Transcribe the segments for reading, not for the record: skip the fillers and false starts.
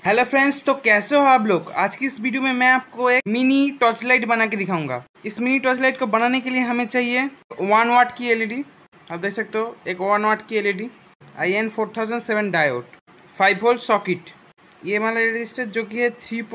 Hello friends, तो कैसे हो आप लोग। आज की इस वीडियो में मैं आपको एक मिनी टॉर्च लाइट बना के दिखाऊंगा। इस मिनी टॉर्च लाइट को बनाने के लिए हमें चाहिए 1 वाट की एलईडी। आप देख सकते हो, एक 1 वाट की LED, IN4007 diode, 5 volt socket, ये वाला रजिस्टर जो कि है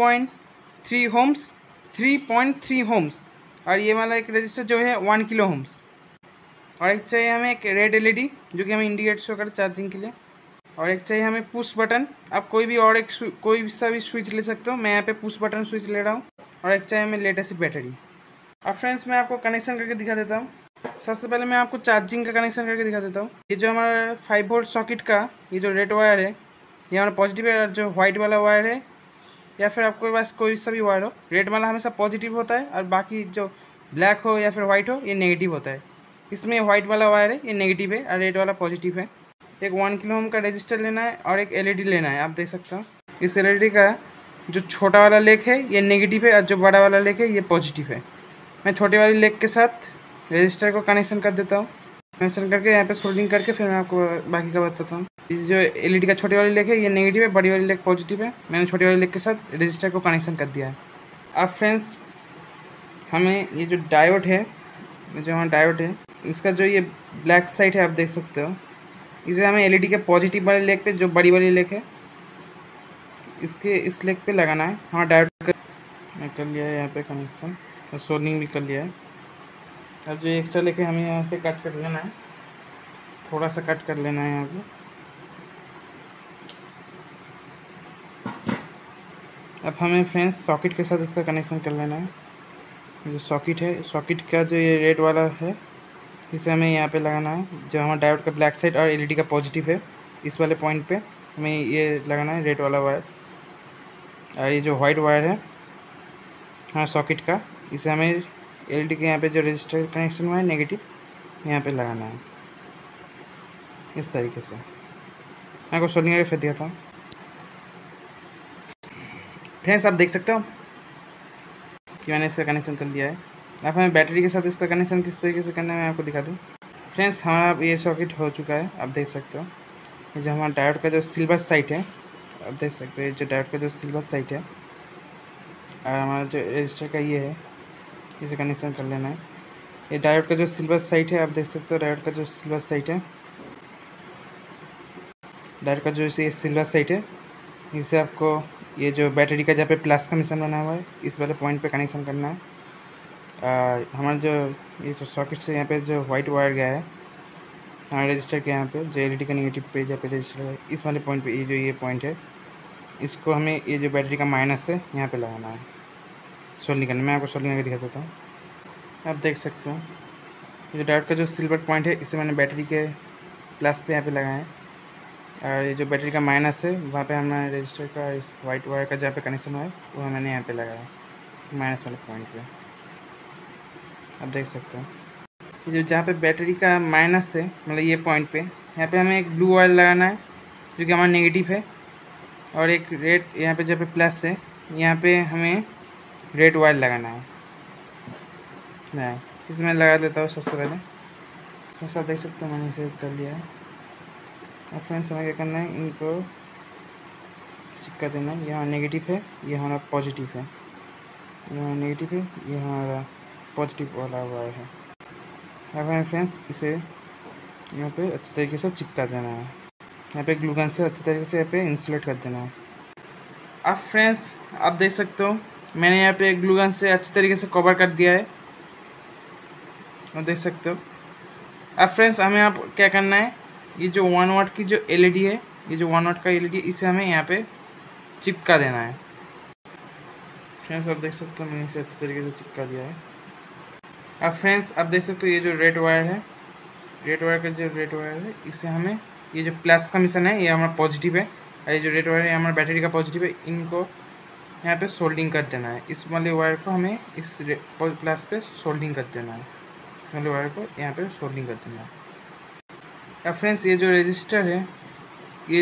3.3 होम्स, और ये वाला एक रजिस्टर जो है 1 किलो होम्स। और एक चाहिए हमें एक रेड एलईडी जो कि हमें इंडिकेट शो करे चार्जिंग के लिए। और एक चाहिए हमें पुश बटन। आप कोई भी और एक कोई सा भी स्विच ले सकते हो, मैं यहाँ पे पुश बटन स्विच ले रहा हूँ। और एक चाहिए हमें लेड एसिड बैटरी। अब फ्रेंड्स, मैं आपको कनेक्शन करके दिखा देता हूँ। सबसे पहले मैं आपको चार्जिंग का कनेक्शन करके दिखा देता हूँ। ये जो हमारा 5 वोल्ट सॉकेट का ये जो रेड वायर है, ये हमारा पॉजिटिव है, और जो व्हाइट वाला वायर है, या फिर आपके पास कोई सा भी वायर हो, रेड वाला हमेशा पॉजिटिव होता है और बाकी जो ब्लैक हो या फिर वाइट हो ये नेगेटिव होता है। इसमें वाइट वाला वायर है ये नेगेटिव है और रेड वाला पॉजिटिव है। एक 1 किलो ओम का रजिस्टर लेना है और एक एलईडी लेना है। आप देख सकते हो इस एलईडी का जो छोटा वाला लेग है ये नेगेटिव है और जो बड़ा वाला लेग है ये पॉजिटिव है। मैं छोटे वाले लेग के साथ रजिस्टर को कनेक्शन कर देता हूँ। कनेक्शन करके यहाँ पे सोल्डिंग करके फिर मैं आपको बाकी का बताता हूँ। जो एलईडी का छोटे वाले लेग है ये नेगेटिव है, बड़ी वाली लेग पॉजिटिव है। मैंने छोटे वाले लेग के साथ रजिस्टर को कनेक्शन कर दिया है। अब फ्रेंड्स, हमें ये जो डायोड है, जो हमारा डायोड है, इसका जो ये ब्लैक साइड है आप देख सकते हो, इसे हमें एलईडी के पॉजिटिव वाले लेग पे, जो बड़ी वाली लेग है, इसके इस लेग पे लगाना है। हाँ, डायोड मैं कर लिया है यहाँ पे कनेक्शन और सोल्डिंग भी कर लिया है। अब जो एक्स्ट्रा लेग है हमें यहाँ पे कट कर लेना है, थोड़ा सा कट कर लेना है यहाँ पे। अब हमें फ्रेंड्स सॉकेट के साथ इसका कनेक्शन कर लेना है। जो सॉकेट है, सॉकेट का जो ये रेड वाला है इसे हमें यहाँ पे लगाना है। जो हमारा डायोड का ब्लैक साइड और एलईडी का पॉजिटिव है, इस वाले पॉइंट पे हमें ये लगाना है रेड वाला वायर। और ये जो वाइट वायर है हाँ सॉकेट का, इसे हमें एलईडी के यहाँ पे जो रजिस्टर कनेक्शन हुआ है नेगेटिव, यहाँ पे लगाना है इस तरीके से। मैं आपको सोल्डिंग करके फिर दिया था। फ्रेंड्स, आप देख सकते हो कि मैंने इसका कनेक्शन कर लिया है। अब हमें बैटरी के साथ इसका कनेक्शन किस तरीके से करना है मैं आपको दिखा दूँ। फ्रेंड्स, हमारा ये सॉकेट हो चुका है, आप देख सकते हो। ये जो हमारा डायोड का जो सिल्वर साइड है, आप देख सकते हो, ये जो डायोड का जो सिल्वर साइड है और हमारा जो रजिस्टर का ये है, इसे कनेक्शन कर लेना है। ये डायोड का जो सिल्वर साइड है, आप देख सकते हो, डायोड का जो सिल्वर साइड है, डायोड का जो ये सिल्वर साइड है, इसे आपको ये जो बैटरी का जहाँ पे प्लस का निशान बना हुआ है इस वाले पॉइंट पे कनेक्शन करना है। हमारा जो ये जो सॉकेट से यहाँ पे जो वाइट वायर गया है हमारे रजिस्टर के यहाँ पे, जो एलईडी का नेगेटिव पे जहाँ पे रजिस्टर है, इस वाले पॉइंट पे, ये जो ये पॉइंट है, इसको हमें ये जो बैटरी का माइनस है यहाँ पे लगाना है, सोल्डिंग करना है। मैं आपको सोल्डिंग करके दिखा देता हूँ। आप देख सकते हो ये डायोड का जो सिल्वर पॉइंट है इसे मैंने बैटरी के प्लस पे यहाँ पे लगाया है, और ये जो बैटरी का माइनस है वहाँ पे हमने रजिस्टर का इस वाइट वायर का जहाँ पे कनेक्शन हुआ है वो मैंने यहाँ पे लगाया माइनस वाले पॉइंट पे। आप देख सकते हो ये जो जहाँ पे बैटरी का माइनस है, मतलब ये पॉइंट पे, यहाँ पे हमें एक ब्लू वायर लगाना है जो कि हमारा नेगेटिव है, और एक रेड यहाँ पे जहाँ पे प्लस है यहाँ पे हमें रेड वायर लगाना है। नहीं, इसमें लगा देता हूँ सबसे पहले। ऐसा देख सकते हो मैंने इसे कर लिया है। अब फ्रेंड्स, हमें क्या करना है, इनको चिपका देना है। यहाँ नेगेटिव है, ये हमारा पॉजिटिव है, यहाँ नेगेटिव है, ये हमारा पॉजिटिव वाला वायर है। अब हमें फ्रेंड्स इसे यहाँ पे अच्छी तरीके से चिपका देना है। यहाँ पे ग्लू गन से अच्छी तरीके से यहाँ पे इंसुलेट कर देना है। अब फ्रेंड्स, आप देख सकते हो मैंने यहाँ पे ग्लू गन से अच्छी तरीके से कवर कर दिया है, आप देख सकते हो। अब फ्रेंड्स, हमें आप क्या करना है, ये जो 1 वाट की जो एलईडी है, ये जो 1 वाट का एलईडी, इसे हमें यहाँ पे चिपका देना है। फ्रेंड्स, आप देख सकते हो मैंने इसे अच्छी तरीके से चिपका दिया है। अब फ्रेंड्स, आप देख सकते हो ये जो रेड वायर है, रेड वायर का जो रेड वायर है, इसे हमें ये जो प्लस का मिशन है ये हमारा पॉजिटिव है, और ये जो रेड वायर है हमारा बैटरी का पॉजिटिव है, इनको यहाँ पे सोल्डिंग कर देना है। इस वाले वायर को हमें इस प्लस पे सोल्डिंग कर देना है, इस वाले वायर को यहाँ पे सोल्डिंग कर देना है। अब फ्रेंड्स, ये जो रजिस्टर है ये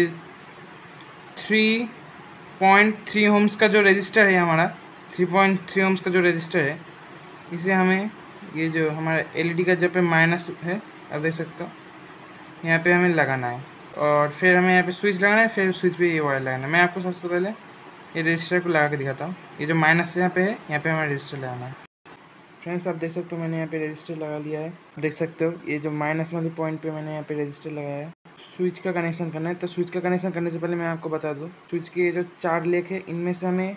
3.3 होम्स का जो रजिस्टर है, हमारा 3.3 होम्स का जो रजिस्टर है, इसे हमें ये जो हमारा एलईडी का जब पे माइनस है, आप देख सकते हो, यहाँ पे हमें लगाना है। और फिर हमें यहाँ पे स्विच लगाना है, फिर स्विच पे ये वायर लगाना है। मैं आपको सबसे पहले ये रजिस्टर को लगा के दिखाता हूँ। ये जो माइनस यहाँ पे है, यहाँ पे हमें रजिस्टर लगाना है। फ्रेंड्स आप देख सकते हो मैंने यहाँ पे रजिस्टर लगा लिया है। देख सकते हो ये जो माइनस वाली पॉइंट पे मैंने यहाँ पे रजिस्टर लगाया है। स्विच का कनेक्शन करना है, तो स्विच का कनेक्शन करने से पहले मैं आपको बता दूँ, स्विच के जो 4 लेग है इनमें से हमें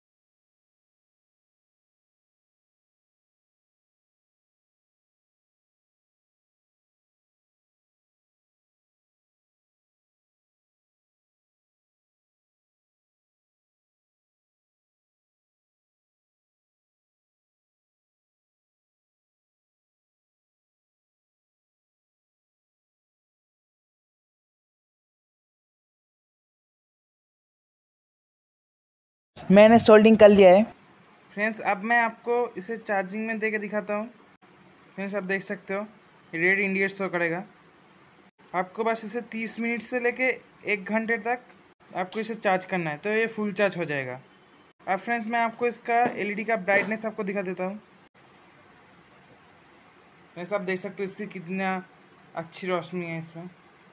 मैंने सोल्डिंग कर लिया है। फ्रेंड्स अब मैं आपको इसे चार्जिंग में दे के दिखाता हूँ। फ्रेंड्स आप देख सकते हो रेड इंडिकेट शो करेगा। आपको बस इसे 30 मिनट से लेके 1 घंटे तक आपको इसे चार्ज करना है, तो ये फुल चार्ज हो जाएगा। अब फ्रेंड्स मैं आपको इसका एलईडी का ब्राइटनेस आपको दिखा देता हूँ। फ्रेंड्स आप देख सकते हो इसकी कितना अच्छी रोशनी है इसमें,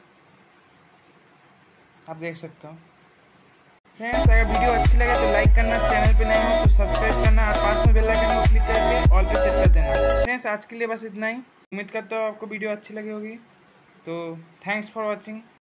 आप देख सकते हो। फ्रेंड्स अगर वीडियो अच्छी लगे तो लाइक करना, चैनल पे नए हो तो सब्सक्राइब करना और पास में बेल आइकन को क्लिक करके ऑल पे सेट कर देना। फ्रेंड्स आज के लिए बस इतना ही। उम्मीद करता हूँ आपको वीडियो अच्छी लगी होगी। तो थैंक्स फॉर वॉचिंग।